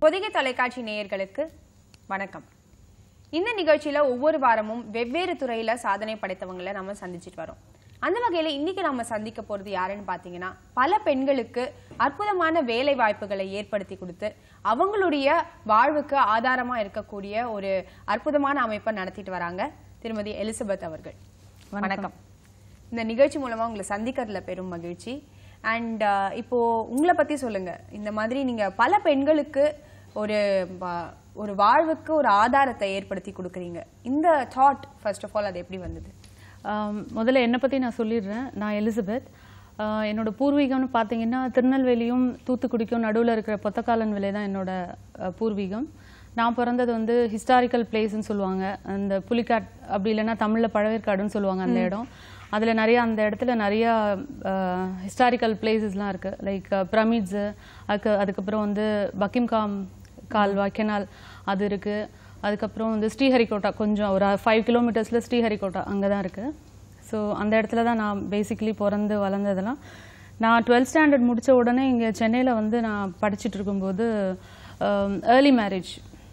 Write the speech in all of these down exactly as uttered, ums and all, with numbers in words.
பொதிகை தொலைக்காட்சி நேயர்களுக்கு வணக்கம். இந்த நிகழ்ச்சியில ஒவ்வொரு வாரமும் வெவ்வேறு துறையில சாதனை படைத்தவங்களை நம்ம சந்திச்சிட்டு வரோம். அந்த வகையில இன்னைக்கு நம்ம சந்திக்க போறது யாருன்னு பாத்தீங்கன்னா, பல பெண்களுக்கு அற்புதமான வேலை வாய்ப்புகளை ஏற்படுத்தி கொடுத்து அவங்களுடைய வாழ்வுக்கு ஆதாரமா இருக்கக்கூடிய ஒரு அற்புதமான அமைப்பை நடத்திட்டு வராங்க திருமதி எலிசபெத் அவர்கள். வணக்கம். இந்த நிகழ்ச்சி மூலமா உங்களை சந்திக்கிறதுல பெரும் மகிழ்ச்சி. அண்ட் இப்போ உங்களை பத்தி சொல்லுங்க. இந்த மாதிரி நீங்க பல பெண்களுக்கு ஒரு ஒரு வாழ்வுக்கு ஒரு ஆதாரத்தை ஏற்படுத்தி கொடுக்குறீங்க. இந்த தாட் ஃபர்ஸ்ட் ஆஃப் ஆல் அது எப்படி வந்தது? முதல்ல என்னை பற்றி நான் சொல்லிடுறேன். நான் எலிசபெத். என்னோட பூர்வீகம்னு பார்த்தீங்கன்னா திருநெல்வேலியும் தூத்துக்குடிக்கும் நடுவில் இருக்கிற பொத்தக்காலன் விலை தான் என்னோட பூர்வீகம். நான் பிறந்தது வந்து ஹிஸ்டாரிக்கல் பிளேஸ்ன்னு சொல்லுவாங்க. அந்த புலிக்காட் அப்படி இல்லைன்னா தமிழில் பழவேற்காடுன்னு சொல்லுவாங்க அந்த இடம். அதில் நிறையா அந்த இடத்துல நிறையா ஹிஸ்டாரிக்கல் பிளேசஸ்லாம் இருக்குது. லைக் பிரமிட்ஸு, அதுக்கு அதுக்கப்புறம் வந்து பக்கிம்காம் கால்வா கெனால் அது இருக்குது. அதுக்கப்புறம் வந்து ஸ்ரீஹரிகோட்டா, கொஞ்சம் ஒரு ஃபைவ் கிலோமீட்டர்ஸில் ஸ்ரீஹரிகோட்டா அங்கே தான் இருக்குது. ஸோ அந்த இடத்துல தான் நான் பேசிக்கலி பிறந்து வளர்ந்ததெல்லாம். நான் டுவெல்த் ஸ்டாண்டர்ட் முடித்த உடனே இங்கே சென்னையில் வந்து நான் படிச்சுட்டு இருக்கும்போது ஏர்லி மேரேஜ்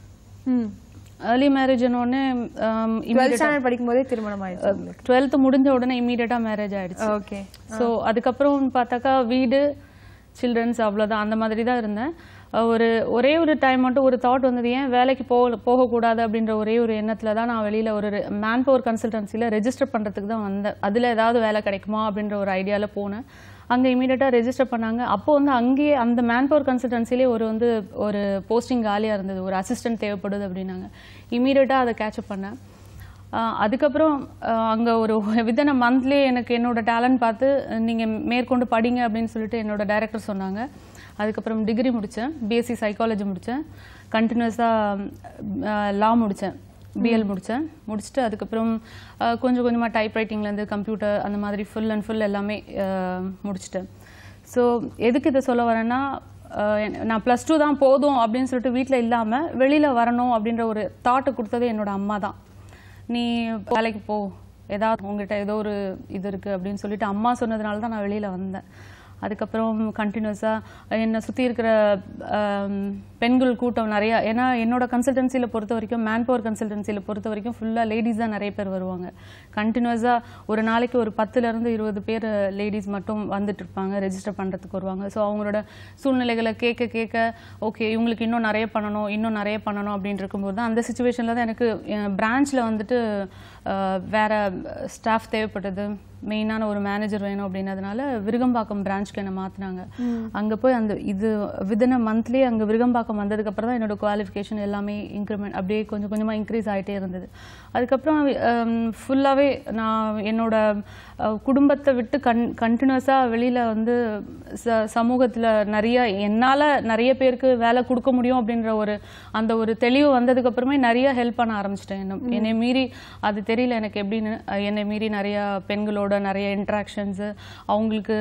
ஏர்லி மேரேஜ்னோடனே டுவெல்த் ஸ்டாண்டர்ட் படிக்கும்போதே திருமணம் ஆயிடுச்சு. டுவெல்த்து முடிஞ்ச உடனே இமீடியட்டாக மேரேஜ் ஆகிடுச்சு. ஓகே. ஸோ அதுக்கப்புறம் பார்த்தாக்கா வீடு, சில்ட்ரன்ஸ், அவ்வளோதான். அந்த மாதிரி தான் இருந்தேன். ஒரு ஒரே ஒரு டைம் மட்டும் ஒரு தாட் வந்தது, ஏன் வேலைக்கு போக போகக்கூடாது அப்படின்ற ஒரே ஒரு எண்ணத்தில் தான் நான் வெளியில் ஒரு மேன் பவர் கன்சல்டன்சியில் ரெஜிஸ்டர் பண்ணுறதுக்கு தான் வந்தேன். அதில் ஏதாவது வேலை கிடைக்குமா அப்படின்ற ஒரு ஐடியாவில் போனேன். அங்கே இமீடியட்டாக ரெஜிஸ்டர் பண்ணாங்க. அப்போ வந்து அங்கேயே அந்த மேன் பவர் கன்சல்டன்சிலே ஒரு வந்து ஒரு போஸ்டிங் காலியாக இருந்தது, ஒரு அசிஸ்டன்ட் தேவைப்படுது அப்படின்னாங்க. இமீடியட்டாக அதை கேட்சப் பண்ணேன். அதுக்கப்புறம் அங்கே ஒரு வித்தின் அ மந்த்லேயே எனக்கு என்னோட டேலண்ட் பார்த்து நீங்கள் மேற்கொண்டு படிங்க அப்படின்னு சொல்லிட்டு என்னோட டைரக்டர் சொன்னாங்க. அதுக்கப்புறம் டிகிரி முடித்தேன், பிஎஸ்சி சைக்காலஜி முடித்தேன், கண்டினியூஸாக லா முடித்தேன், பிஎல் முடித்தேன். முடிச்சுட்டு அதுக்கப்புறம் கொஞ்சம் கொஞ்சமாக டைப் ரைட்டிங்லேருந்து கம்ப்யூட்டர் அந்த மாதிரி ஃபுல் அண்ட் ஃபுல் எல்லாமே முடிச்சிட்டேன். ஸோ எதுக்கு இதை சொல்ல வரேன்னா, நான் ப்ளஸ் டூ தான் போதும் அப்படின்னு சொல்லிட்டு வீட்டில் இல்லாமல் வெளியில் வரணும் அப்படின்ற ஒரு தாட்டை கொடுத்தது என்னோட அம்மா தான். நீ வேலைக்கு போ, ஏதாவது உங்கள்கிட்ட ஏதோ ஒரு இது இருக்குது அப்படின்னு சொல்லிட்டு அம்மா சொன்னதுனால தான் நான் வெளியில் வந்தேன். அதுக்கப்புறம் கண்டினியூஸாக என்னை சுற்றி இருக்கிற பெண்கள் கூட்டம் நிறையா, ஏன்னா என்னோட கன்சல்டன்சியில் பொறுத்த வரைக்கும், மேன் பவர் கன்சல்டன்சியில் பொறுத்த வரைக்கும் ஃபுல்லாக லேடிஸ் தான் நிறைய பேர் வருவாங்க. கண்டினியூஸாக ஒரு நாளைக்கு ஒரு பத்துலேருந்து இருபது பேர் லேடிஸ் மட்டும் வந்துட்டு இருப்பாங்க, ரெஜிஸ்டர் பண்ணுறதுக்கு வருவாங்க. ஸோ அவங்களோட சூழ்நிலைகளை கேட்க கேட்க ஓகே இவங்களுக்கு இன்னும் நிறைய பண்ணணும் இன்னும் நிறைய பண்ணணும் அப்படின்னு இருக்கும்போது தான் அந்த சுச்சுவேஷனில் தான் எனக்கு பிரான்ச்சில் வந்துட்டு வேறு ஸ்டாஃப் தேவைப்பட்டது, மெயினான ஒரு மேனேஜர் வேணும் அப்படின்னதுனால விருகம்பாக்கம் பிரான்ச்க்கு என்னை மாற்றினாங்க. அங்கே போய் அந்த இது வித்தின் அ மந்த்லேயே அங்கே விருகம்பாக்கம் வந்ததுக்கப்புறம் தான் என்னோடய குவாலிஃபிகேஷன் எல்லாமே இன்க்ரிமெண்ட் அப்படியே கொஞ்சம் கொஞ்சமாக இன்க்ரீஸ் ஆகிட்டே இருந்தது. அதுக்கப்புறம் ஃபுல்லாகவே நான் என்னோட குடும்பத்தை விட்டு கன் கண்டினியூஸாக வெளியில் வந்து ச சமூகத்தில் நிறைய என்னால் நிறைய பேருக்கு வேலை கொடுக்க முடியும் அப்படின்ற ஒரு அந்த ஒரு தெளிவு வந்ததுக்கப்புறமே நிறைய ஹெல்ப் பண்ண ஆரம்பிச்சிட்டேன். என்ன என்னை மீறி அது தெரியல எனக்கு எப்படின்னு, என்னை மீறி நிறையா பெண்களோட நிறைய இன்ட்ராக்ஷன்ஸு, அவங்களுக்கு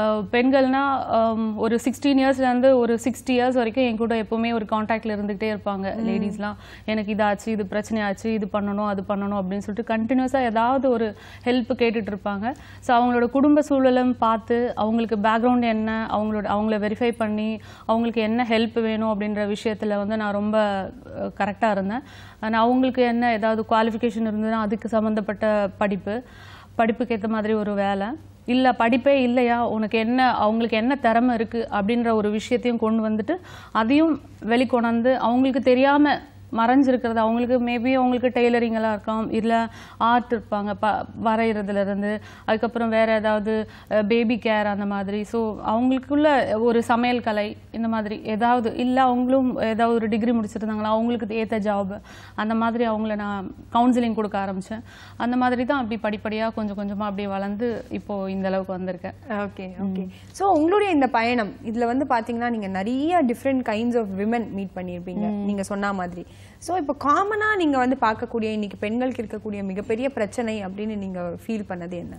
பெண்கள்னால் ஒரு சிக்ஸ்டீன் இயர்ஸ்லேருந்து ஒரு சிக்ஸ்டி இயர்ஸ் வரைக்கும் என் கூட எப்போவுமே ஒரு கான்டாக்டில் இருந்துகிட்டே இருப்பாங்க லேடிஸ்லாம். எனக்கு இதாச்சு, இது பிரச்சனையாச்சு, இது பண்ணணும் அது பண்ணணும் அப்படின்னு சொல்லிட்டு கண்டினியூஸாக ஏதாவது ஒரு ஹெல்ப் கேட்டுட்டு இருப்பாங்க. ஸோ அவங்களோட குடும்ப சூழலும் பார்த்து அவங்களுக்கு பேக்ரவுண்ட் என்ன, அவங்களோட அவங்கள வெரிஃபை பண்ணி அவங்களுக்கு என்ன ஹெல்ப் வேணும் அப்படின்ற விஷயத்தில் வந்து நான் ரொம்ப கரெக்டாக இருந்தேன். ஆனால் அவங்களுக்கு என்ன ஏதாவது குவாலிஃபிகேஷன் இருந்ததுன்னா அதுக்கு சம்மந்தப்பட்ட படிப்பு, படிப்புக்கு ஏற்ற மாதிரி ஒரு வேலை, இல்லை படிப்பே இல்லையா உனக்கு என்ன, அவங்களுக்கு என்ன திறமை இருக்குது அப்படின்ற ஒரு விஷயத்தையும் கொண்டு வந்துட்டு அதையும் வெளிக்கொணர்ந்து அவங்களுக்கு தெரியாமல் மறைஞ்சிருக்கிறது, அவங்களுக்கு மேபி அவங்களுக்கு டெய்லரிங் எல்லாம் இருக்கலாம், இல்லை ஆர்ட் இருப்பாங்க ப வரைகிறதுலேருந்து, அதுக்கப்புறம் வேறு ஏதாவது பேபி கேர் அந்த மாதிரி. ஸோ அவங்களுக்குள்ள ஒரு சமையல் கலை இந்த மாதிரி ஏதாவது இல்லை, அவங்களும் ஏதாவது ஒரு டிகிரி முடிச்சிருந்தாங்களா அவங்களுக்கு ஏற்ற ஜாப் அந்த மாதிரி அவங்கள நான் கவுன்சிலிங் கொடுக்க ஆரம்பித்தேன். அந்த மாதிரி தான் அப்படி படிப்படியாக கொஞ்சம் கொஞ்சமாக அப்படியே வளர்ந்து இப்போது இந்த அளவுக்கு வந்திருக்கேன். Okay okay. ஸோ உங்களுடைய இந்த பயணம் இதில் வந்து பார்த்தீங்கன்னா நீங்கள் நிறைய different kinds of women meet பண்ணியிருப்பீங்க நீங்கள் சொன்ன மாதிரி. ஸோ இப்போ காமனாக நீங்கள் வந்து பார்க்கக்கூடிய இன்னைக்கு பெண்களுக்கு இருக்கக்கூடிய மிகப்பெரிய பிரச்சனை அப்படின்னு நீங்கள் ஃபீல் பண்ணது என்ன?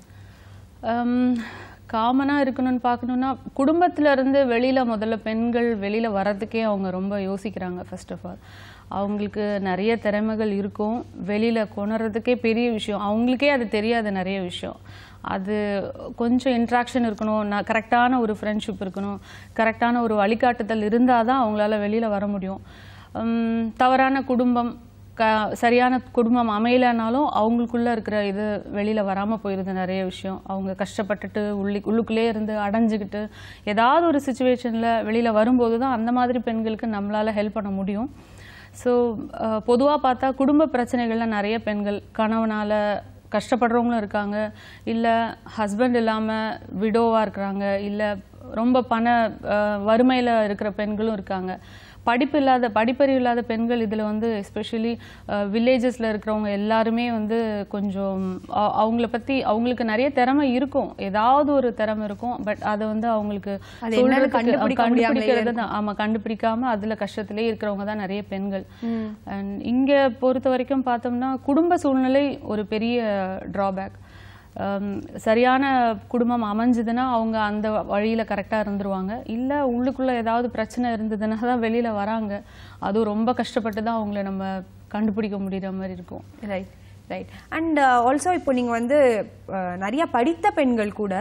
காமனாக இருக்கணும்னு பார்க்கணுன்னா, குடும்பத்திலேருந்து வெளியில் முதல்ல பெண்கள் வெளியில் வர்றதுக்கே அவங்க ரொம்ப யோசிக்கிறாங்க. ஃபர்ஸ்ட் ஆஃப் ஆல் அவங்களுக்கு நிறைய திறமைகள் இருக்கும், வெளியில் கொணறதுக்கே பெரிய விஷயம், அவங்களுக்கே அது தெரியாது நிறைய விஷயம். அது கொஞ்சம் இன்ட்ராக்ஷன் இருக்கணும், நான் கரெக்டான ஒரு ஃப்ரெண்ட்ஷிப் இருக்கணும், கரெக்டான ஒரு வழிகாட்டுதல் இருந்தால் தான் அவங்களால வெளியில் வர முடியும். தவறான குடும்பம், க சரியான குடும்பம் அமையலைனாலும் அவங்களுக்குள்ளே இருக்கிற இது வெளியில் வராமல் போயிடுது நிறைய விஷயம். அவங்க கஷ்டப்பட்டுட்டு உள்ளி உள்ளுக்குள்ளே இருந்து அடைஞ்சிக்கிட்டு ஏதாவது ஒரு சுச்சுவேஷனில் வெளியில் வரும்போது தான் அந்த மாதிரி பெண்களுக்கு நம்மளால் ஹெல்ப் பண்ண முடியும். ஸோ பொதுவாக பார்த்தா குடும்ப பிரச்சனைகளில் நிறைய பெண்கள் கணவனால் கஷ்டப்படுறவங்களும் இருக்காங்க, இல்லை ஹஸ்பண்ட் இல்லாமல் விடோவாக இருக்கிறாங்க, இல்லை ரொம்ப பண வறுமையில் இருக்கிற பெண்களும் இருக்காங்க. படிப்பு இல்லாத படிப்பறிவு இல்லாத பெண்கள் இதில் வந்து எஸ்பெஷலி வில்லேஜஸில் இருக்கிறவங்க எல்லாருமே வந்து கொஞ்சம் அவங்கள பற்றி அவங்களுக்கு நிறைய திறமை இருக்கும், ஏதாவது ஒரு திறமை இருக்கும், பட் அதை வந்து அவங்களுக்கு கண்டுபிடிக்கிறது தான் ஆமாம் கண்டுபிடிக்காம அதில் கஷ்டத்திலே இருக்கிறவங்க தான் நிறைய பெண்கள். அண்ட் இங்கே பொறுத்த வரைக்கும் பார்த்தோம்னா குடும்ப சூழ்நிலை ஒரு பெரிய ட்ராபேக். சரியான குடும்பம் அமைஞ்சதுன்னா அவங்க அந்த வழியில் கரெக்டாக இருந்துருவாங்க, இல்லை உள்ளுக்குள்ளே ஏதாவது பிரச்சனை இருந்ததுன்னா தான் வெளியில் வராங்க, அதுவும் ரொம்ப கஷ்டப்பட்டு தான் அவங்கள நம்ம கண்டுபிடிக்க முடிகிற மாதிரி இருக்கும். ரைட் ரைட் அண்ட் ஆல்சோ இப்போ நீங்கள் வந்து நிறைய படித்த பெண்கள் கூட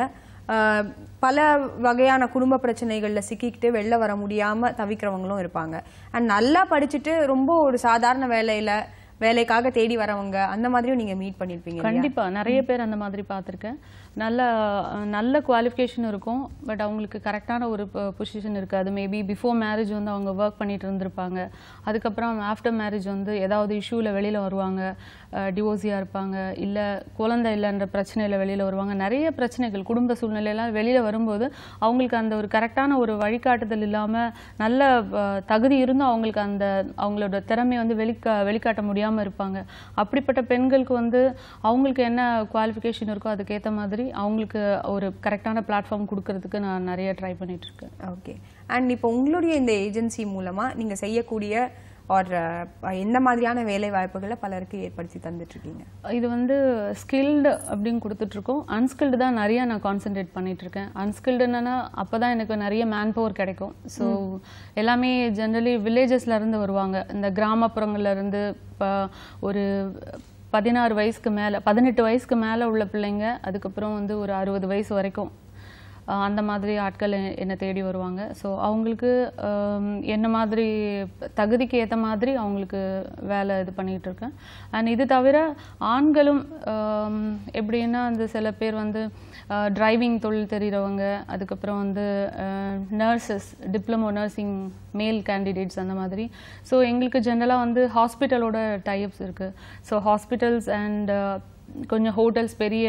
பல வகையான குடும்ப பிரச்சனைகளில் சிக்கிக்கிட்டு வெளில வர முடியாமல் தவிக்கிறவங்களும் இருப்பாங்க. அண்ட் நல்லா படிச்சுட்டு ரொம்ப ஒரு சாதாரண வேலையில் வேலைக்காக தேடி வரவங்க அந்த மாதிரியும் நீங்க மீட் பண்ணிருப்பீங்க. கண்டிப்பா நிறைய பேர் அந்த மாதிரி பார்த்துருக்கேன். நல்ல நல்ல குவாலிஃபிகேஷன் இருக்கும், பட் அவங்களுக்கு கரெக்டான ஒரு பொசிஷன் இருக்காது. மேபி பிஃபோர் மேரேஜ் வந்து அவங்க ஒர்க் பண்ணிட்டு இருந்திருப்பாங்க, அதுக்கப்புறம் ஆஃப்டர் மேரேஜ் வந்து ஏதாவது இஷ்யூவில் வெளியில் வருவாங்க, டிவோர்ஸியாக இருப்பாங்க, இல்லை குழந்தை இல்லைன்ற பிரச்சனையில் வெளியில் வருவாங்க. நிறைய பிரச்சனைகள் குடும்ப சூழ்நிலையெல்லாம் வெளியில் வரும்போது அவங்களுக்கு அந்த ஒரு கரெக்டான ஒரு வழிகாட்டுதல் இல்லாமல் நல்ல தகுதி இருந்தும் அவங்களுக்கு அந்த அவங்களோட திறமையை வந்து வெளிக்கா வெளிக்காட்ட முடியாமல் இருப்பாங்க. அப்படிப்பட்ட பெண்களுக்கு வந்து அவங்களுக்கு என்ன குவாலிஃபிகேஷன் இருக்கோ அதுக்கேற்ற மாதிரி அவங்களுக்கு ஒரு கரெக்டான பிளாட்ஃபார்ம் கொடுக்கறதுக்கு நான் நிறைய ட்ரை பண்ணிட்டு இருக்கேன். ஓகே. அண்ட் இப்போ உங்களுடைய இந்த ஏஜென்சி மூலமா நீங்க செய்யக்கூடிய ஒரு எந்த மாதிரியான வேலை வாய்ப்புகளை பலருக்கு ஏற்படுத்தி தந்துட்டு இருக்கீங்க? இது வந்து ஸ்கில்டு அப்படின்னு கொடுத்துட்டு இருக்கோம். அன்ஸ்கில்டு தான் நிறைய நான் கான்சென்ட்ரேட் பண்ணிட்டு இருக்கேன். அன்ஸ்கில்டுன்னா அப்பதான் எனக்கு நிறைய மேன் பவர் கிடைக்கும். ஸோ எல்லாமே ஜென்ரலி வில்லேஜஸ்ல இருந்து வருவாங்க, இந்த கிராமப்புறங்கள்ல இருந்து இப்போ ஒரு பதினாறு வயசுக்கு மேலே பதினெட்டு வயசுக்கு மேலே உள்ள பிள்ளைங்க, அதுக்கப்புறம் வந்து ஒரு அறுபது வயசு வரைக்கும் அந்த மாதிரி ஆட்கள் என்னை தேடி வருவாங்க. ஸோ அவங்களுக்கு என்ன மாதிரி தகுதிக்கு ஏற்ற மாதிரி அவங்களுக்கு வேலை இது பண்ணிகிட்டு இருக்கேன். அண்ட் இது தவிர ஆண்களும் எப்படின்னா அந்த சில பேர் வந்து டிரைவிங் தொழில் தெரிகிறவங்க, அதுக்கப்புறம் வந்து நர்சஸ், டிப்ளமோ நர்சிங் மேல் கேண்டிடேட்ஸ் அந்த மாதிரி. ஸோ எங்களுக்கு ஜென்ரலாக வந்து ஹாஸ்பிட்டலோட டைப்ஸ் இருக்குது. ஸோ ஹாஸ்பிட்டல்ஸ் அண்ட் கொஞ்சம் ஹோட்டல்ஸ், பெரிய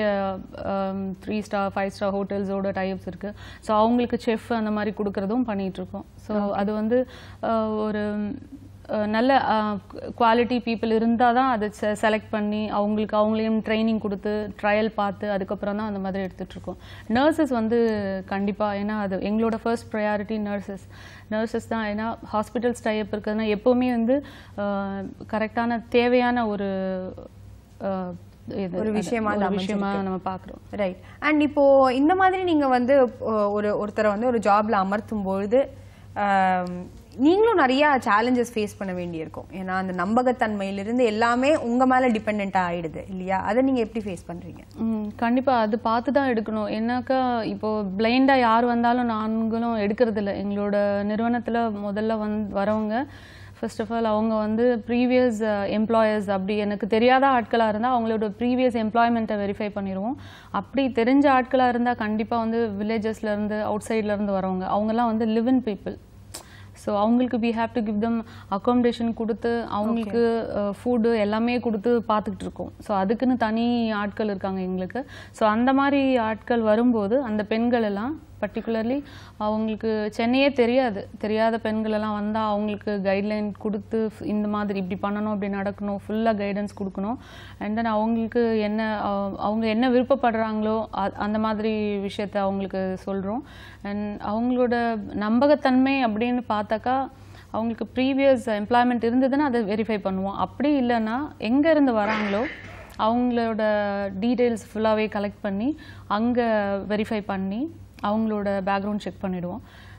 த்ரீ ஸ்டார் ஃபைவ் ஸ்டார் ஹோட்டல்ஸோட டைப்ஸ் இருக்குது. ஸோ அவங்களுக்கு செஃப் அந்த மாதிரி கொடுக்குறதும் பண்ணிகிட்ருக்கோம். ஸோ அது வந்து ஒரு நல்ல குவாலிட்டி பீப்புள் இருந்தால் தான் அதை செ செலக்ட் பண்ணி அவங்களுக்கு அவங்களையும் ட்ரைனிங் கொடுத்து ட்ரையல் பார்த்து அதுக்கப்புறம் தான் அந்த மாதிரி எடுத்துகிட்ருக்கோம். நர்சஸ் வந்து கண்டிப்பாக, ஏன்னா அது எங்களோட ஃபர்ஸ்ட் ப்ரையாரிட்டி நர்சஸ் நர்சஸ் தான். ஏன்னா ஹாஸ்பிட்டல்ஸ் டைப் இருக்குதுன்னா எப்போவுமே வந்து கரெக்டான தேவையான ஒரு ஒரு விஷயமா விஷயமா நம்ம பார்க்குறோம். ரைட். அண்ட் இப்போ இந்த மாதிரி நீங்க வந்து ஒரு ஒருத்தரை வந்து ஒரு ஜாப்ல அமர்த்தும் பொழுது நீங்களும் நிறைய சேலஞ்சஸ் ஃபேஸ் பண்ண வேண்டியிருக்கும். ஏன்னா அந்த நம்பகத்தன்மையிலிருந்து எல்லாமே உங்க மேல டிபெண்டா ஆயிடுது இல்லையா? அதை நீங்க எப்படி ஃபேஸ் பண்றீங்க? கண்டிப்பா அது பார்த்து தான் எடுக்கணும். ஏன்னாக்கா இப்போ பிளைண்டா யார் வந்தாலும் நாங்களும் எடுக்கிறது இல்லை. எங்களோட நிறுவனத்துல முதல்ல வந்து வரவங்க ஃபர்ஸ்ட் ஆஃப் ஆல் அவங்க வந்து ப்ரீவியஸ் எம்ப்ளாயர்ஸ், அப்படி எனக்கு தெரியாத ஆட்களாக இருந்தால் அவங்களோட ப்ரீவியஸ் எம்ப்ளாய்மெண்ட்டை வெரிஃபை பண்ணிடுவோம். அப்படி தெரிஞ்ச ஆட்களாக இருந்தால் கண்டிப்பாக வந்து வில்லேஜஸ்லேருந்து அவுட் சைட்லேருந்து வரவங்க அவங்கெல்லாம் வந்து லிவ் இன் பீப்புள். ஸோ அவங்களுக்கு we have to give them accommodation கொடுத்து அவங்களுக்கு ஃபுட்டு எல்லாமே கொடுத்து பார்த்துக்கிட்டு இருக்கோம். ஸோ அதுக்குன்னு தனி ஆட்கள் இருக்காங்க எங்களுக்கு. ஸோ அந்த மாதிரி ஆட்கள் வரும்போது அந்த பெண்கள் எல்லாம் பர்டிகுலர்லி அவங்களுக்கு சென்னையே தெரியாது, தெரியாத பெண்களெல்லாம் வந்தால் அவங்களுக்கு கைட்லைன் கொடுத்து இந்த மாதிரி இப்படி பண்ணணும், இப்படி நடக்கணும், ஃபுல்லாக கைடன்ஸ் கொடுக்கணும். அண்ட் தென் அவங்களுக்கு என்ன அவங்க என்ன விருப்பப்படுறாங்களோ அந்த மாதிரி விஷயத்த அவங்களுக்கு சொல்கிறோம். அண்ட் அவங்களோட நம்பகத்தன்மை அப்படின்னு பார்த்தாக்கா அவங்களுக்கு ப்ரீவியஸ் எம்ப்ளாய்மெண்ட் இருந்ததுன்னா அதை வெரிஃபை பண்ணுவோம். அப்படி இல்லைன்னா எங்கேருந்து வராங்களோ அவங்களோட டீட்டெயில்ஸ் ஃபுல்லாகவே கலெக்ட் பண்ணி அங்கே வெரிஃபை பண்ணி அவங்களோட பேக்ரவுண்ட் செக் பண்ணிவிடுவோம்.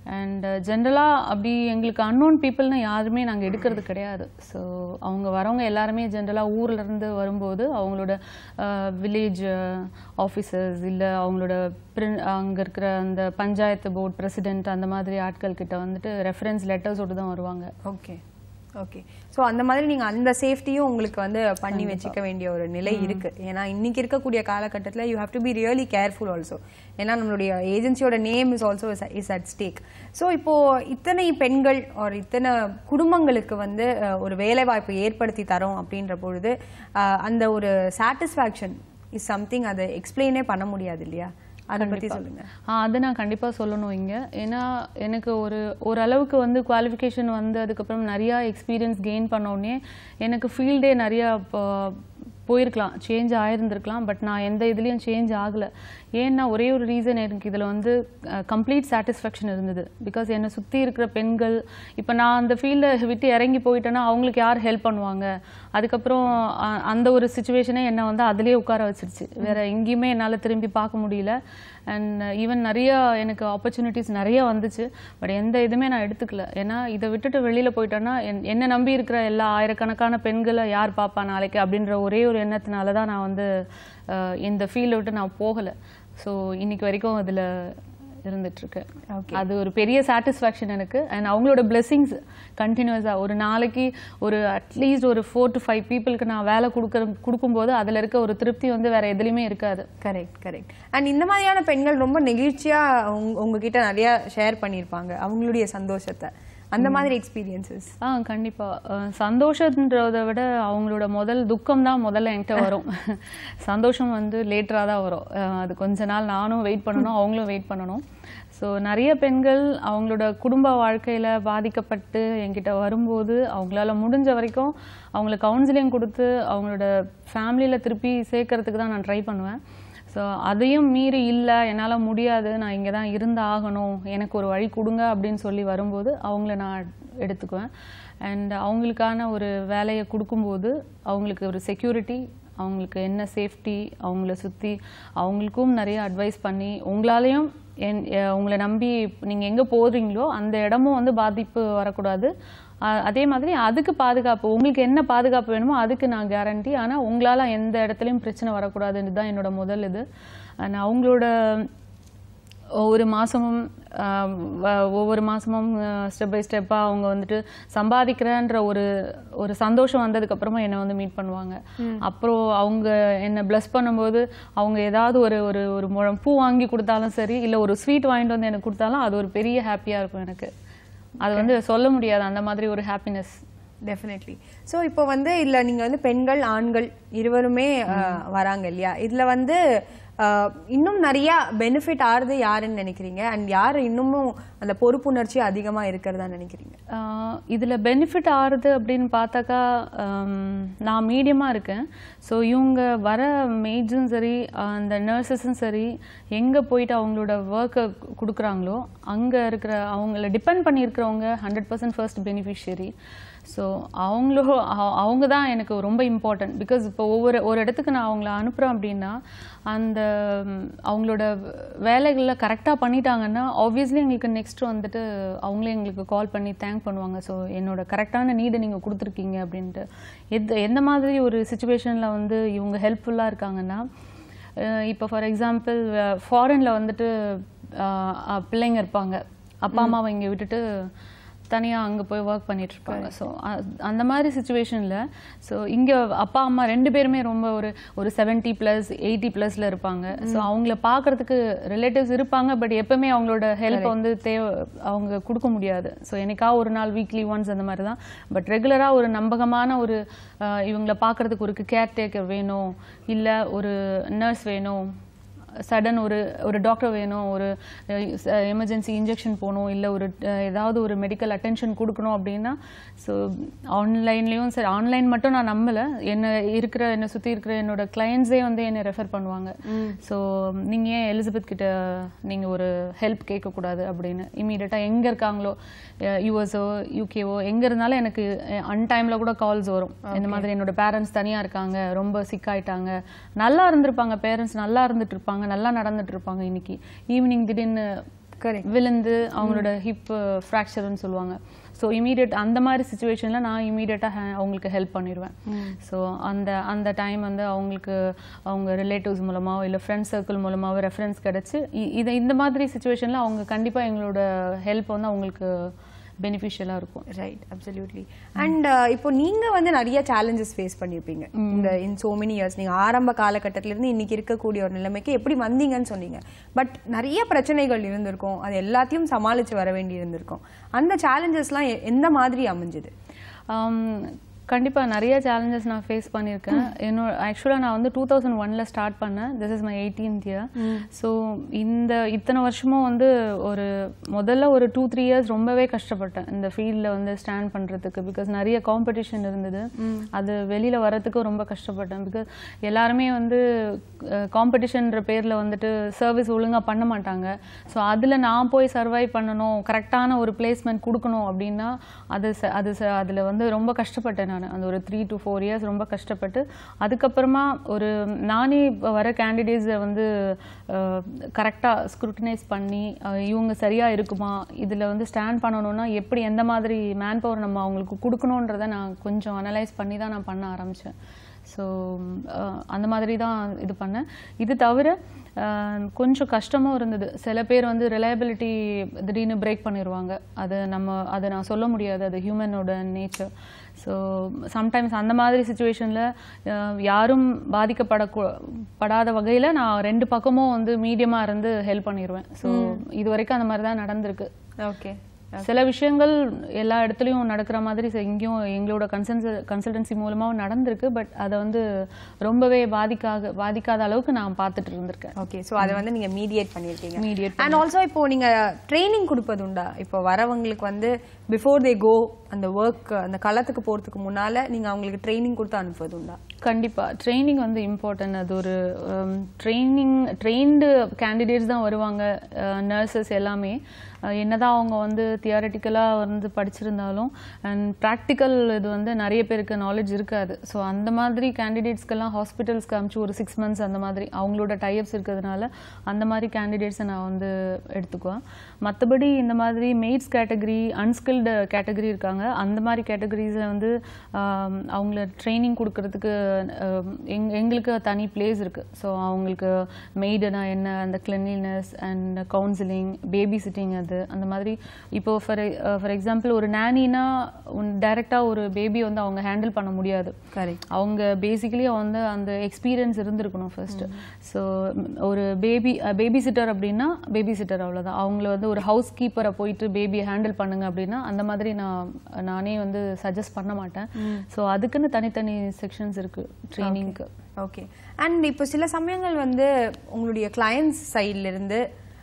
அண்ட் ஜென்ரலாக அப்படி எங்களுக்கு அன்னோன் பீப்புள்னு யாருமே நாங்கள் எடுக்கிறது கிடையாது. ஸோ அவங்க வரவங்க எல்லாருமே ஜென்ரலாக ஊர்லேருந்து வரும்போது அவங்களோட வில்லேஜ் ஆஃபீஸர்ஸ் இல்லை அவங்களோட பிரின் அங்கே இருக்கிற அந்த பஞ்சாயத்து போர்டு பிரசிடென்ட் அந்த மாதிரி ஆட்கள் கிட்ட வந்துட்டு ரெஃபரன்ஸ் லெட்டர்ஸோடு தான் வருவாங்க. ஓகே ஓகே ஸோ அந்த மாதிரி நீங்கள் அந்த சேஃப்டியும் உங்களுக்கு வந்து பண்ணி வச்சுக்க வேண்டிய ஒரு நிலை இருக்கு. ஏன்னா இன்னைக்கு இருக்கக்கூடிய காலகட்டத்தில் you have to be really careful also. ஏன்னா நம்மளுடைய ஏஜென்சியோட name is also is at stake. So இப்போ இத்தனை பெண்கள் ஒரு இத்தனை குடும்பங்களுக்கு வந்து ஒரு வேலை வாய்ப்பு ஏற்படுத்தி தரோம் அப்படின்ற பொழுது அந்த ஒரு சாட்டிஸ்ஃபேக்ஷன் இஸ் சம்திங் அதை எக்ஸ்பிளைனே பண்ண முடியாது இல்லையா? அதை பற்றி சொல்லுங்க. ஆ அது நான் கண்டிப்பாக சொல்லணும் இங்கே. ஏன்னா எனக்கு ஒரு ஓரளவுக்கு வந்து குவாலிஃபிகேஷன் வந்து அதுக்கப்புறம் நிறையா எக்ஸ்பீரியன்ஸ் கெயின் பண்ணோடனே எனக்கு ஃபீல்டே நிறையா போயிருக்கலாம், சேஞ்ச் ஆயிருந்திருக்கலாம். பட் நான் எந்த இதுலேயும் சேஞ்ச் ஆகலை. ஏன்னா ஒரே ஒரு ரீசன் எனக்கு இதில் வந்து கம்ப்ளீட் சாட்டிஸ்ஃபேக்ஷன் இருந்தது. பிகாஸ் என்னை சுற்றி இருக்கிற பெண்கள் இப்போ நான் அந்த ஃபீல்டை விட்டு இறங்கி போயிட்டேன்னா அவங்களுக்கு யார் ஹெல்ப் பண்ணுவாங்க? அதுக்கப்புறம் அந்த ஒரு சுச்சுவேஷனே என்னை வந்து அதிலே உட்கார வச்சிருச்சு. வேறு எங்கேயுமே என்னால் திரும்பி பார்க்க முடியல. அண்ட் ஈவன் நிறைய எனக்கு ஆப்பர்ச்சுனிட்டிஸ் நிறைய வந்துச்சு. பட் எந்த இதுவுமே நான் எடுத்துக்கல. ஏன்னா இதை விட்டுட்டு வெளியில் போயிட்டேன்னா என் என்னை நம்பி இருக்கிற எல்லா ஆயிரக்கணக்கான பெண்களை யார் பார்ப்பா நாளைக்கு அப்படின்ற ஒரே ஒரு எண்ணத்தினால தான் நான் வந்து இந்த ஃபீல்டை விட்டு நான் போகலை. ஸோ இன்னைக்கு வரைக்கும் அதில் இருந்துட்டுருக்கேன். அது ஒரு பெரிய சாட்டிஸ்ஃபேக்ஷன் எனக்கு. அண்ட் அவங்களோட பிளெஸிங்ஸ் கண்டினியூஸாக ஒரு நாளைக்கு ஒரு அட்லீஸ்ட் ஒரு ஃபோர் டு ஃபைவ் பீப்புளுக்கு நான் வேலை கொடுக்குற கொடுக்கும்போது அதில் இருக்க ஒரு திருப்தி வந்து வேற எதுலையுமே இருக்காது. Correct correct. அண்ட் இந்த மாதிரியான பெண்கள் ரொம்ப நெகிழ்ச்சியாக உங் உங்ககிட்ட நிறையா ஷேர் பண்ணியிருப்பாங்க அவங்களுடைய சந்தோஷத்தை. அந்த மாதிரி எக்ஸ்பீரியன்சஸ்? ஆ கண்டிப்பாக. சந்தோஷன்றதை விட அவங்களோட முதல் துக்கம் தான் முதல்ல என்கிட்ட வரும். சந்தோஷம் வந்து லேட்டராக தான் வரும். அது கொஞ்ச நாள் நானும் வெயிட் பண்ணணும், அவங்களும் வெயிட் பண்ணணும். ஸோ நிறைய பெண்கள் அவங்களோட குடும்ப வாழ்க்கையில் பாதிக்கப்பட்டு என்கிட்ட வரும்போது அவங்களால முடிஞ்ச வரைக்கும் அவங்கள கவுன்சிலிங் கொடுத்து அவங்களோட ஃபேமிலியில் திருப்பி சேர்க்கறதுக்கு தான் நான் ட்ரை பண்ணுவேன். ஸோ அதையும் மீறி இல்லை என்னால் முடியாது, நான் இங்கே தான் இருந்து ஆகணும், எனக்கு ஒரு வழி கொடுங்க அப்படின்னு சொல்லி வரும்போது அவங்கள நான் எடுத்துக்குவேன். அண்ட் அவங்களுக்கான ஒரு வேலையை கொடுக்கும்போது அவங்களுக்கு ஒரு செக்யூரிட்டி, அவங்களுக்கு என்ன சேஃப்டி, அவங்கள சுற்றி அவங்களுக்கும் நிறைய அட்வைஸ் பண்ணி உங்களாலேயும் என் உங்களை நம்பி நீங்கள் எங்கே போகிறீங்களோ அந்த இடமும் வந்து பாதிப்பு வரக்கூடாது. அதே மாதிரி அதுக்கு பாதுகாப்பு, உங்களுக்கு என்ன பாதுகாப்பு வேணுமோ அதுக்கு நான் கேரண்டி. ஆனால் உங்களால் எந்த இடத்துலையும் பிரச்சனை வரக்கூடாதுன்னு தான் என்னோட முதல் இது. நான் அவங்களோட ஒவ்வொரு மாதமும் ஒவ்வொரு மாதமும் ஸ்டெப் பை ஸ்டெப்பாக அவங்க வந்துட்டு சம்பாதிக்கிறேன்ற ஒரு ஒரு சந்தோஷம் வந்ததுக்கப்புறமா என்னை வந்து மீட் பண்ணுவாங்க. அப்புறம் அவங்க என்னை ப்ளஸ் பண்ணும்போது அவங்க ஏதாவது ஒரு ஒரு ஒரு முழம் பூ வாங்கி கொடுத்தாலும் சரி, இல்லை ஒரு ஸ்வீட் வாங்கிட்டு வந்து எனக்கு கொடுத்தாலும் அது ஒரு பெரிய ஹாப்பியாக இருக்கும் எனக்கு. அது வந்து சொல்ல முடியாது அந்த மாதிரி ஒரு ஹாப்பினஸ். டெஃபினெட்லி. ஸோ இப்போ வந்து இல்லை நீங்கள் வந்து பெண்கள் ஆண்கள் இருவருமே வராங்க இல்லையா? இதில் வந்து இன்னும் நிறைய பெனிஃபிட் ஆறுது யாருன்னு நினைக்கிறீங்க? அண்ட் யார் இன்னமும் அந்த பொறுப்புணர்ச்சி அதிகமாக இருக்கிறதா நினைக்கிறீங்க? இதில் பெனிஃபிட் ஆறுது அப்படின்னு பார்த்தாக்கா நான் மீடியமாக இருக்கேன். ஸோ இவங்க வர மேய்ட்ஸும் சரி அந்த நர்சஸும் சரி எங்கே போயிட்டு அவங்களோட ஒர்க்கை கொடுக்குறாங்களோ அங்கே இருக்கிற அவங்கள டிபெண்ட் பண்ணியிருக்கிறவங்க hundred percent first beneficiary. So அவங்களும் அவங்க தான் எனக்கு ரொம்ப இம்பார்ட்டன்ட். பிகாஸ் இப்போ ஒவ்வொரு ஒரு இடத்துக்கு நான் அவங்கள அனுப்புகிறேன் அப்படின்னா அந்த அவங்களோட வேலைகளில் கரெக்டாக பண்ணிட்டாங்கன்னா ஆப்வியஸ்லி எங்களுக்கு நெக்ஸ்ட் வந்துட்டு அவங்களே எங்களுக்கு கால் பண்ணி தேங்க் பண்ணுவாங்க. ஸோ என்னோட கரெக்டான நீடை நீங்கள் கொடுத்துருக்கீங்க அப்படின்ட்டு. எது எந்த மாதிரி ஒரு சுச்சுவேஷனில் வந்து இவங்க ஹெல்ப்ஃபுல்லாக இருக்காங்கன்னா, இப்போ ஃபார் எக்ஸாம்பிள் ஃபாரினில் வந்துட்டு பிள்ளைங்க இருப்பாங்க, அப்பா அம்மாவை இங்கே விட்டுட்டு தனியாக அங்கே போய் ஒர்க் பண்ணிட்டு இருப்பாங்க. ஸோ அந்த மாதிரி சுச்சுவேஷனில் ஸோ இங்கே அப்பா அம்மா ரெண்டு பேருமே ரொம்ப ஒரு ஒரு செவன்ட்டி ப்ளஸ் எயிட்டி ப்ளஸில் இருப்பாங்க. ஸோ அவங்கள பார்க்குறதுக்கு ரிலேட்டிவ்ஸ் இருப்பாங்க. பட் எப்பவுமே அவங்களோட ஹெல்ப் வந்து தேவை அவங்க கொடுக்க முடியாது. ஸோ எனக்கா ஒரு நாள் வீக்லி ஒன்ஸ் அந்த மாதிரி தான். பட் ரெகுலராக ஒரு நம்பகமான ஒரு இவங்களை பார்க்குறதுக்கு ஒரு கேர்டேக்கர் வேணும், இல்லை ஒரு நர்ஸ் வேணும், சடன் ஒரு ஒரு டாக்டர் வேணும், ஒரு எமர்ஜென்சி இன்ஜெக்ஷன் போகணும், இல்லை ஒரு ஏதாவது ஒரு மெடிக்கல் அட்டென்ஷன் கொடுக்கணும் அப்படின்னா ஸோ ஆன்லைன்லேயும் சரி, ஆன்லைன் மட்டும் நான் நம்பலை, என்னை இருக்கிற என்னை சுற்றி இருக்கிற என்னோட கிளைண்ட்ஸே வந்து என்னை ரெஃபர் பண்ணுவாங்க. ஸோ நீங்கள் ஏன் எலிசபெத் கிட்ட நீங்கள் ஒரு ஹெல்ப் கேட்கக்கூடாது அப்படின்னு இமீடியட்டாக எங்கே இருக்காங்களோ யூஎஸ்ஓ யூகேஓ எங்கே இருந்தாலும் எனக்கு அன்டைமில் கூட கால்ஸ் வரும். இந்த மாதிரி என்னோட பேரண்ட்ஸ் தனியாக இருக்காங்க, ரொம்ப சிக் ஆகிட்டாங்க, நல்லா இருந்திருப்பாங்க, பேரண்ட்ஸ் நல்லா இருந்துட்டு இருப்பாங்க, நல்லா நடந்துட்டு இருப்பாங்க, இன்னைக்கு ஈவினிங் திடீர்னு விழுந்து அவங்களோட ஹிப் ஃப்ராக்சர்னு சொல்லுவாங்க. ஸோ இமீடியட் அந்த மாதிரி சுச்சுவேஷனில் நான் இமீடியட்டாக அவங்களுக்கு ஹெல்ப் பண்ணிடுவேன். ஸோ அந்த அந்த டைம் வந்து அவங்களுக்கு அவங்க ரிலேட்டிவ்ஸ் மூலமாகவோ இல்லை ஃப்ரெண்ட்ஸ் சர்க்கிள் மூலமாகவோ ரெஃபரன்ஸ் கிடச்சி இதை இந்த மாதிரி சுச்சுவேஷனில் அவங்க கண்டிப்பாக எங்களோட ஹெல்ப் வந்து அவங்களுக்கு பெனிஃபிஷியலாக இருக்கும். Right, absolutely. அண்ட் இப்போ நீங்க வந்து நிறைய சேலஞ்சஸ் ஃபேஸ் பண்ணியிருப்பீங்க இந்த இன் சோ மெனி இயர்ஸ். நீங்க ஆரம்ப காலகட்டத்திலிருந்து இன்னைக்கு இருக்கக்கூடிய ஒரு நிலைமைக்கு எப்படி வந்தீங்கன்னு சொன்னீங்க. பட் நிறைய பிரச்சனைகள் இருந்திருக்கும், அது எல்லாத்தையும் சமாளிச்சு வர வேண்டி இருந்திருக்கும். அந்த சேலஞ்சஸ்லாம் எந்த மாதிரி அமைஞ்சது? கண்டிப்பாக நிறைய சேலஞ்சஸ் நான் ஃபேஸ் பண்ணியிருக்கேன். என்னோட ஆக்சுவலாக நான் வந்து டூ தௌசண்ட் ஒனில் ஸ்டார்ட் பண்ணேன். This is my eighteenth year. So இந்த இத்தனை வருஷமும் வந்து ஒரு முதல்ல ஒரு டூ த்ரீ இயர்ஸ் ரொம்பவே கஷ்டப்பட்டேன் இந்த ஃபீல்டில் வந்து ஸ்டாண்ட் பண்ணுறதுக்கு. பிகாஸ் நிறைய காம்படிஷன் இருந்தது, அது வெளியில் வரத்துக்கும் ரொம்ப கஷ்டப்பட்டேன். பிகாஸ் எல்லாருமே வந்து காம்படிஷன்ற பேரில் வந்துட்டு சர்வீஸ் ஒழுங்காக பண்ண மாட்டாங்க. ஸோ அதில் நான் போய் சர்வைவ் பண்ணணும், கரெக்டான ஒரு பிளேஸ்மெண்ட் கொடுக்கணும் அப்படின்னா அது அது அதில் வந்து ரொம்ப கஷ்டப்பட்டேன். நான் அந்த ஒரு த்ரீ டு ஃபோர் இயர்ஸ் ரொம்ப கஷ்டப்பட்டு அதுக்கப்புறமா ஒரு நானே வர கேண்டிடேட்ஸை வந்து கரெக்டாக ஸ்க்ரூட்டனைஸ் பண்ணி இவங்க சரியாக இருக்குமா, இதில் வந்து ஸ்டாண்ட் பண்ணணும்னா எப்படி எந்த மாதிரி மேன் பவர் நம்ம அவங்களுக்கு கொடுக்கணுன்றதை நான் கொஞ்சம் அனலைஸ் பண்ணி தான் நான் பண்ண ஆரம்பித்தேன். ஸோ அந்த மாதிரி தான் இது பண்ணேன். இது தவிர கொஞ்சம் கஷ்டமும் இருந்தது. சில பேர் வந்து ரிலையபிலிட்டி திடீர்னு பிரேக் பண்ணிடுவாங்க. அது நம்ம அதை நான் சொல்ல முடியாது, அது ஹியூமனோட நேச்சர். ஸோ சம்டைம்ஸ் அந்த மாதிரி சுச்சுவேஷனில் யாரும் பாதிக்கப்பட படாத வகையில் நான் ரெண்டு பக்கமும் வந்து மீடியமாக இருந்து ஹெல்ப் பண்ணிடுவேன். ஸோ இது வரைக்கும் அந்த மாதிரி தான் நடந்திருக்கு. ஓகே, சில விஷயங்கள் எல்லா இடத்துலையும் நடக்கிற மாதிரி இங்கேயும் எங்களோட கன்சல்ட கன்சல்டன்சி மூலமாக நடந்திருக்கு. பட் அதை வந்து ரொம்பவே பாதிக்காக பாதிக்காத அளவுக்கு நான் பார்த்துட்டு இருந்திருக்கேன். ஓகே, ஸோ அதை வந்து நீங்கள் மீடியேட் பண்ணியிருக்கீங்க. மீடியேட் அண்ட் ஆல்சோ இப்போ நீங்கள் ட்ரைனிங் கொடுப்பது உண்டா? இப்போ வரவங்களுக்கு வந்து பிஃபோர் தே கோ அந்த ஒர்க் அந்த களத்துக்கு போகிறதுக்கு முன்னால் நீங்கள் அவங்களுக்கு ட்ரைனிங் கொடுத்து அனுப்புவது உண்டா? கண்டிப்பாக ட்ரைனிங் வந்து இம்பார்ட்டன்ட். அது ஒரு ட்ரைனிங் ட்ரெயின்டு கேண்டிடேட்ஸ் தான் வருவாங்க, நர்சஸ் எல்லாமே. என்னதான் அவங்க வந்து தியரட்டிக்கலாக வந்து படிச்சிருந்தாலும் அண்ட் ப்ராக்டிக்கல் இது வந்து நிறைய பேருக்கு நாலேஜ் இருக்காது. ஸோ அந்த மாதிரி கேண்டிடேட்ஸ்க்கெல்லாம் ஹாஸ்பிட்டல்ஸ்க்கு அனுப்பிச்சு ஒரு சிக்ஸ் மந்த்ஸ் அந்த மாதிரி அவங்களோட டைப்ஸ் இருக்கிறதுனால அந்த மாதிரி கேண்டிடேட்ஸை நான் வந்து எடுத்துக்குவேன். மற்றபடி இந்த மாதிரி மெய்ட்ஸ் கேட்டகரி, அன்ஸ்கில்டு கேட்டகரி இருக்காங்க, அந்த மாதிரி கேட்டகரிஸில் வந்து அவங்கள ட்ரைனிங் கொடுக்கறதுக்கு எங் எங்களுக்கு தனி பிளேஸ் இருக்குது. ஸோ அவங்களுக்கு மெய்டுனா என்ன, அந்த cleanliness and counselling, babysitting, அது அந்த மாதிரி. இப்போ ஃபார் ஃபார் எக்ஸாம்பிள் ஒரு நேனினா டைரெக்டாக ஒரு பேபி வந்து அவங்க ஹேண்டில் பண்ண முடியாது. கரெக்ட். அவங்க பேசிக்கலி வந்து அந்த எக்ஸ்பீரியன்ஸ் இருந்திருக்கணும் ஃபர்ஸ்ட். ஸோ ஒரு பேபி பேபி சிட்டர் அப்படின்னா பேபி சிட்டர் அவ்வளோதான். அவங்கள வந்து ஒரு ஹவுஸ் கீப்பரை போயிட்டு பேபியை ஹேண்டில் பண்ணுங்க அப்படின்னா அந்த மாதிரி நான் நானே வந்து சஜஸ்ட் பண்ண மாட்டேன். ஸோ அதுக்குன்னு தனித்தனி செக்ஷன்ஸ் இருக்கு ட்ரைனிங்க்கு. ஓகே. அண்ட் இப்போ சில சமயங்கள் வந்து உங்களுடைய கிளையன்ட்ஸ் சைட்ல இருந்து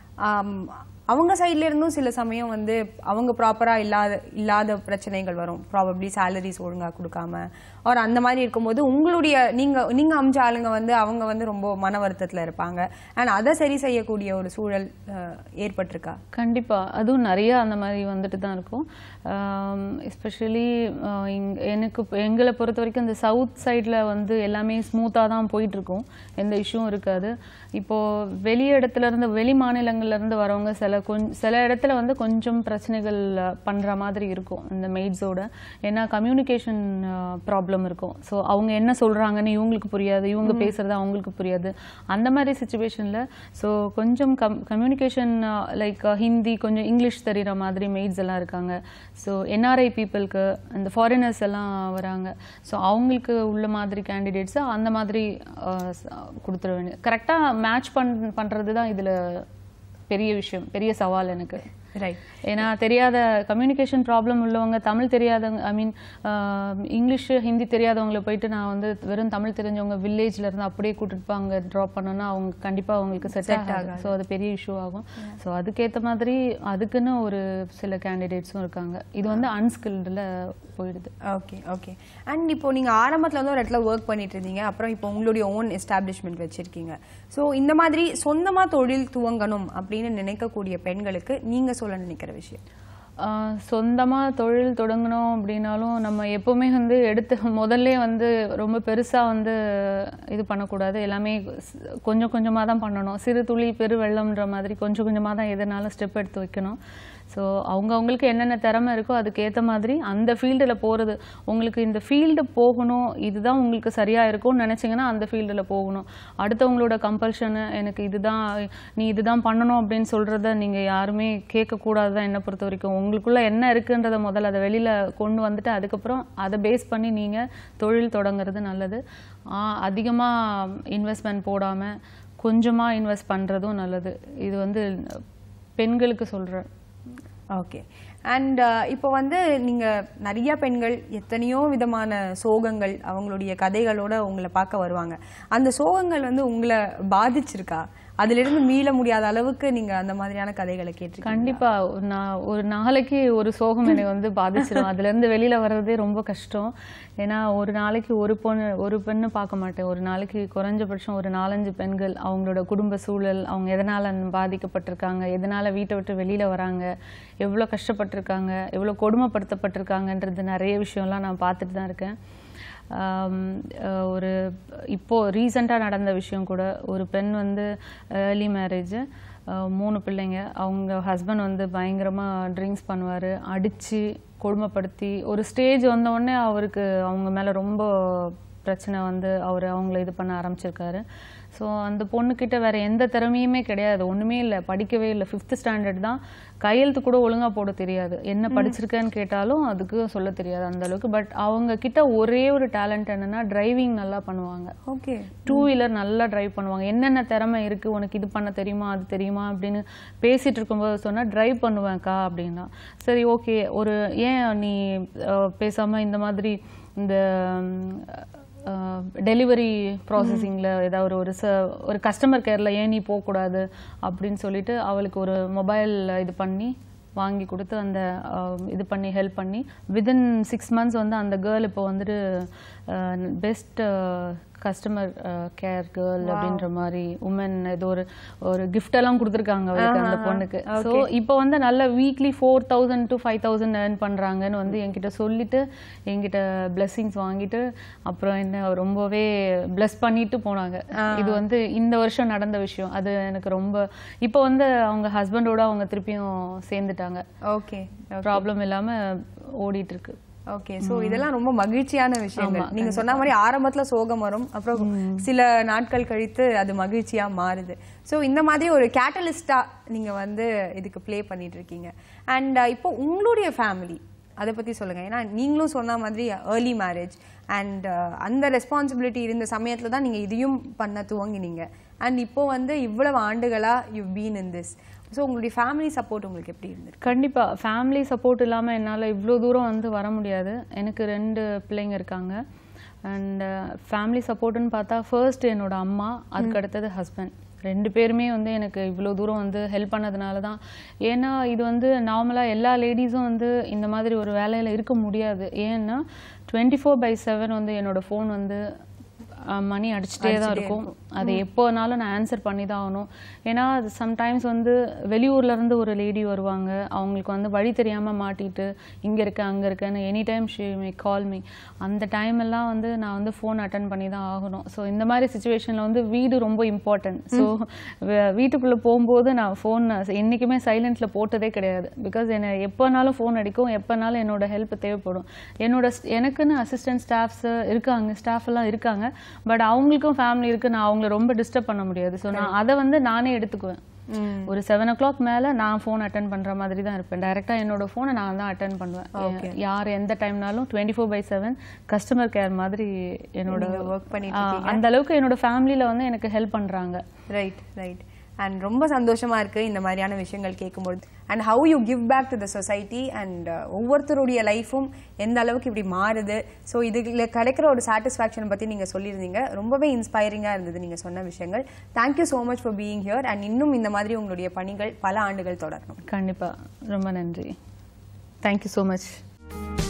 அவங்க சைட்ல இருந்தும் சில சமயம் வந்து அவங்க ப்ராப்பரா இல்லாத இல்லாத பிரச்சனைகள் வரும். ப்ராபப்ளி சேலரிஸ் ஒழுங்கா கொடுக்காம ஒரு அந்த மாதிரி இருக்கும்போது உங்களுடைய நீங்க நீங்க அமிச்ச ஆளுங்க வந்து அவங்க வந்து ரொம்ப மன வருத்தத்தில் இருப்பாங்க. அண்ட் அதை சரி செய்யக்கூடிய ஒரு சூழல் ஏற்பட்டிருக்கா? கண்டிப்பா, அதுவும் நிறைய அந்த மாதிரி வந்துட்டு தான் இருக்கும். எஸ்பெஷலி எனக்கு எங்களை பொறுத்த வரைக்கும் இந்த சவுத் சைடில் வந்து எல்லாமே ஸ்மூத்தாக தான் போயிட்டு இருக்கும், எந்த இஷ்யூவும் இருக்காது. இப்போ வெளி இடத்துல இருந்து வெளி மாநிலங்கள்ல இருந்து வரவங்க சில கொஞ்சம் சில இடத்துல வந்து கொஞ்சம் பிரச்சனைகள் பண்ற மாதிரி இருக்கும் இந்த மெய்ட்ஸோட. ஏன்னா கம்யூனிகேஷன் ப்ராப்ளம் இருக்கும். ஸோ அவங்க என்ன சொல்றாங்கன்னு இவங்களுக்கு புரியாது, இவங்க பேசுறது அவங்களுக்கு புரியாது. அந்த மாதிரி சுச்சுவேஷன்ல ஸோ கொஞ்சம் கம் கம்யூனிகேஷன் லைக் ஹிந்தி, கொஞ்சம் இங்கிலீஷ் தெரிகிற மாதிரி மெய்ட்ஸ் எல்லாம் இருக்காங்க. ஸோ என்ஆர்ஐ பீப்புளுக்கு, இந்த ஃபாரினர்ஸ் எல்லாம் வராங்க. ஸோ அவங்களுக்கு உள்ள மாதிரி கேண்டிடேட்ஸ் அந்த மாதிரி கொடுத்துட வேண்டியது. கரெக்டாக மேட்ச் பண் பண்ணுறது தான் இதில் பெரிய விஷயம், பெரிய சவால் எனக்கு. ரைட். ஏன்னா தெரியாத கம்யூனிகேஷன் ப்ராப்ளம் உள்ளவங்க, தமிழ் தெரியாதவங்க, ஐ மீன் இங்கிலீஷ் ஹிந்தி தெரியாதவங்களை போயிட்டு நான் வந்து வெறும் தமிழ் தெரிஞ்சவங்க வில்லேஜ்ல இருந்து அப்படியே கூட்டிட்டு போய் அங்கே ட்ராப் பண்ணோன்னா அவங்க கண்டிப்பாக அவங்களுக்கு செட் ஆகாது. ஸோ அது பெரிய இஷ்யூ ஆகும். ஸோ அதுக்கேற்ற மாதிரி அதுக்குன்னு ஒரு சில கேண்டிடேட்ஸும் இருக்காங்க. இது வந்து அன்ஸ்கில்டில் போயிடுது. Okay okay. அண்ட் இப்போ நீங்கள் ஆரம்பத்தில் வந்து ஒரு இடத்துல ஒர்க் பண்ணிட்டு இருந்தீங்க, அப்புறம் இப்போ உங்களுடைய ஓன் எஸ்டாப்ளிஷ்மெண்ட் வச்சிருக்கீங்க. ஸோ இந்த மாதிரி சொந்தமாக தொழில் துவங்கணும் அப்படின்னு நினைக்கக்கூடிய பெண்களுக்கு நீங்கள் சொல்ல நினைக்கிற விஷயம்? சொந்தமாக தொழில் தொடங்கணும் அப்படின்னாலும் நம்ம எப்போவுமே வந்து எடுத்து முதல்ல வந்து ரொம்ப பெருசாக வந்து இது பண்ணக்கூடாது. எல்லாமே கொஞ்சம் கொஞ்சமாக தான் பண்ணணும். சிறு துளி பெரு வெள்ளம்ன்ற மாதிரி கொஞ்சம் கொஞ்சமாக தான் எதனாலும் ஸ்டெப் எடுத்து வைக்கணும். ஸோ அவங்கவுங்களுக்கு என்னென்ன திறமை இருக்கோ அதுக்கேற்ற மாதிரி அந்த ஃபீல்டில் போகிறது. உங்களுக்கு இந்த ஃபீல்டு போகணும், இதுதான் உங்களுக்கு சரியாக இருக்கும்னு நினச்சிங்கன்னா அந்த ஃபீல்டில் போகணும். அடுத்தவங்களோட கம்பல்ஷனு எனக்கு இதுதான் நீ இதுதான் பண்ணணும் அப்படின்னு சொல்கிறத நீங்கள் யாருமே கேட்கக்கூடாது தான் என்னை பொறுத்த வரைக்கும். உங்களுக்குள்ளே என்ன இருக்குன்றதை முதல்ல அதை வெளியில் கொண்டு வந்துட்டு அதுக்கப்புறம் அதை பேஸ் பண்ணி நீங்கள் தொழில் தொடங்குறது நல்லது. அதிகமாக இன்வெஸ்ட்மெண்ட் போடாமல் கொஞ்சமாக இன்வெஸ்ட் பண்ணுறதும் நல்லது. இது வந்து பெண்களுக்கு சொல்கிறேன். ஓகே. அண்ட் இப்போ வந்து நீங்கள் நிறைய பெண்கள் எத்தனையோ விதமான சோகங்கள் அவங்களுடைய கதைகளோட உங்களை பார்க்க வருவாங்க. அந்த சோகங்கள் வந்து உங்களை பாதிச்சிருக்கா? அதிலிருந்து மீள முடியாத அளவுக்கு நீங்கள் அந்த மாதிரியான கதைகளை கேட்டு? கண்டிப்பாக. நான் ஒரு நாளைக்கு ஒரு சோகம் என்னை வந்து பாதிச்சிடும். அதுலேருந்து வெளியில் வர்றதே ரொம்ப கஷ்டம். ஏன்னா ஒரு நாளைக்கு ஒரு பொண்ணு ஒரு பெண்ணு பார்க்க மாட்டேன். ஒரு நாளைக்கு குறைஞ்சபட்சம் ஒரு நாலஞ்சு பெண்கள் அவங்களோட குடும்ப சூழல், அவங்க எதனால் பாதிக்கப்பட்டிருக்காங்க, எதனால் வீட்டை விட்டு வெளியில் வராங்க, எவ்வளோ கஷ்டப்பட்டிருக்காங்க, எவ்வளோ கொடுமைப்படுத்தப்பட்டிருக்காங்கன்றது நிறைய விஷயம்லாம் நான் பார்த்துட்டு தான் இருக்கேன். ஒரு இப்போது ரீசெண்டாக நடந்த விஷயம் கூட, ஒரு பெண் வந்து ஏர்லி மேரேஜ், மூணு பிள்ளைங்க. அவங்க ஹஸ்பண்ட் வந்து பயங்கரமாக ட்ரிங்க்ஸ் பண்ணுவார், அடித்து கொடுமைப்படுத்தி ஒரு ஸ்டேஜ் வந்தவுடனே அவருக்கு அவங்க மேலே ரொம்ப பிரச்சனை வந்து அவர் அவங்கள இது பண்ண ஆரம்பிச்சிருக்காரு. ஸோ அந்த பொண்ணுக்கிட்ட வேறு எந்த திறமையுமே கிடையாது, ஒன்றுமே இல்லை, படிக்கவே இல்லை, ஃபிஃப்த் ஸ்டாண்டர்ட் தான், கையெழுத்து கூட ஒழுங்காக போட தெரியாது. என்ன படிச்சிருக்கேன்னு கேட்டாலும் அதுக்கு சொல்ல தெரியாது அந்த அளவுக்கு. பட் அவங்க கிட்ட ஒரே ஒரு டேலண்ட் என்னென்னா டிரைவிங் நல்லா பண்ணுவாங்க. ஓகே. டூ வீலர் நல்லா டிரைவ் பண்ணுவாங்க. என்னென்ன திறமை இருக்குது உனக்கு, இது பண்ண தெரியுமா அது தெரியுமா அப்படின்னு பேசிகிட்டு இருக்கும்போது சொன்னால் டிரைவ் பண்ணுவேன்க்கா அப்படின்னா, சரி ஓகே, ஒரு ஏன் நீ பேசாமல் இந்த மாதிரி இந்த டெலிவரி ப்ராசஸிங்கில் ஏதாவது ஒரு ச ஒரு கஸ்டமர் கேரில் ஏன் நீ போகக்கூடாது அப்படின்னு சொல்லிட்டு அவளுக்கு ஒரு மொபைல் இது பண்ணி வாங்கி கொடுத்து அந்த இது பண்ணி ஹெல்ப் பண்ணி வித்தின் சிக்ஸ் மந்த்ஸ் வந்து அந்த கேர்ள் இப்போ வந்துட்டு பெஸ்ட் கஸ்டமர் கேர் கேர்ள் அப்படின்ற மாதிரி உமன் ஏதோ ஒரு ஒரு கிஃப்ட் எல்லாம் கொடுத்துருக்காங்க அவளுக்கு அந்த பொண்ணுக்கு. ஸோ இப்போ வந்து நல்ல weekly four thousand to five thousand earn பண்ணுறாங்கன்னு வந்து என்கிட்ட சொல்லிட்டு என்கிட்ட பிளெஸ்ஸிங்ஸ் வாங்கிட்டு அப்புறம் என்ன ரொம்பவே பிளஸ் பண்ணிட்டு போனாங்க. இது வந்து இந்த வருஷம் நடந்த விஷயம். அது எனக்கு ரொம்ப இப்போ வந்து அவங்க ஹஸ்பண்டோட அவங்க திருப்பியும் சேர்ந்துட்டாங்க. ஓகே, ப்ராப்ளம் இல்லாமல் ஓடிட்டு இருக்கு. ஓகே. ஸோ இதெல்லாம் ரொம்ப மகிழ்ச்சியான விஷயங்கள். நீங்க சொன்ன மாதிரி ஆரம்பத்துல சோகம் வரும், அப்புறம் சில நாட்கள் கழித்து அது மகிழ்ச்சியா மாறுது. ஸோ இந்த மாதிரி ஒரு கேட்டலிஸ்டா நீங்க வந்து இதுக்கு பிளே பண்ணிட்டு இருக்கீங்க. அண்ட் இப்போ உங்களுடைய ஃபேமிலி அதை பத்தி சொல்லுங்க. ஏன்னா நீங்களும் சொன்ன மாதிரி ஏர்லி மேரேஜ் அண்ட் அந்த ரெஸ்பான்சிபிலிட்டி இருந்த சமயத்துல தான் நீங்க இதையும் பண்ண துவங்கினீங்க. அண்ட் இப்போ வந்து இவ்வளவு ஆண்டுகளா you been in this. So உங்களுடைய ஃபேமிலி சப்போர்ட் உங்களுக்கு எப்படி இருந்தது? கண்டிப்பாக ஃபேமிலி சப்போர்ட் இல்லாமல் என்னால் இவ்வளோ தூரம் வந்து வர முடியாது. எனக்கு ரெண்டு பிள்ளைங்க இருக்காங்க. அண்ட் ஃபேமிலி சப்போர்ட்டுன்னு பார்த்தா ஃபர்ஸ்ட் என்னோட அம்மா, அதுக்கு அடுத்தது ஹஸ்பண்ட். ரெண்டு பேருமே வந்து எனக்கு இவ்வளோ தூரம் வந்து ஹெல்ப் பண்ணதுனால தான். ஏன்னா இது வந்து நார்மலாக எல்லா லேடிஸும் வந்து இந்த மாதிரி ஒரு வேலையில் இருக்க முடியாது. ஏன்னா டுவெண்ட்டி ஃபோர் பை செவன் வந்து என்னோடய ஃபோன் வந்து மணி அடிச்சுட்டே தான் இருக்கும். அது எப்போனாலும் நான் ஆன்சர் பண்ணி தான் ஆகணும். ஏன்னா அது சம்டைம்ஸ் வந்து வெளியூர்லேருந்து ஒரு லேடி வருவாங்க, அவங்களுக்கு வந்து வழி தெரியாமல் மாட்டிட்டு இங்கே இருக்கேன் அங்கே இருக்கேன்னு any time she may call me. அந்த டைம் எல்லாம் வந்து நான் வந்து ஃபோன் அட்டன் பண்ணி தான் ஆகணும். ஸோ இந்த மாதிரி சுச்சுவேஷனில் வந்து வீடு ரொம்ப இம்பார்ட்டன்ட். ஸோ வீட்டுக்குள்ளே போகும்போது நான் ஃபோன் என்றைக்குமே சைலண்ட்டில் போட்டதே கிடையாது. பிகாஸ் என்னை எப்போனாலும் ஃபோன் அடிக்கும், எப்போனாலும் என்னோட ஹெல்ப் தேவைப்படும். என்னோட எனக்குன்னு அசிஸ்டன்ட் ஸ்டாஃப்ஸ் இருக்காங்க, ஸ்டாஃப் எல்லாம் இருக்காங்க. பட் அவங்களுக்கும் ஃபேமிலி இருக்கு, நான் அவங்கள ரொம்ப டிஸ்டர்ப் பண்ண முடியாது. ஸோ நான் அதை வந்து நானே எடுத்துக்குவேன். ஒரு செவன் ஓ கிளாக் மேல நான் ஃபோன் அட்டன் பண்ற மாதிரி தான் இருப்பேன். டைரக்டா என்னோட ஃபோனை நான் தான் அட்டன் பண்ணுவேன். யார் எந்த டைம்னாலும் twenty four by seven customer care மாதிரி என்னோட ஒர்க் பண்ணிட்டு அந்த அளவுக்கு என்னோட ஃபேமிலியில வந்து எனக்கு ஹெல்ப் பண்றாங்க. Right right. அண்ட் ரொம்ப சந்தோஷமா இருக்கு இந்த மாதிரியான விஷயங்கள் கேட்கும்போது. And how you give back to the society and ஒவ்வொருத்தருடைய லைஃபும் எந்த அளவுக்கு இப்படி மாறுது. ஸோ இதுல கிடைக்கிற ஒரு சாட்டிஸ்ஃபேக்ஷன் பத்தி நீங்க சொல்லியிருந்தீங்க. ரொம்பவே இன்ஸ்பைரிங்கா இருந்தது நீங்க சொன்ன விஷயங்கள். Thank you so much for being here. And இன்னும் இந்த மாதிரி உங்களுடைய பணிகள் பல ஆண்டுகள் தொடரணும். கண்டிப்பா. ரொம்ப நன்றி. Thank you so much.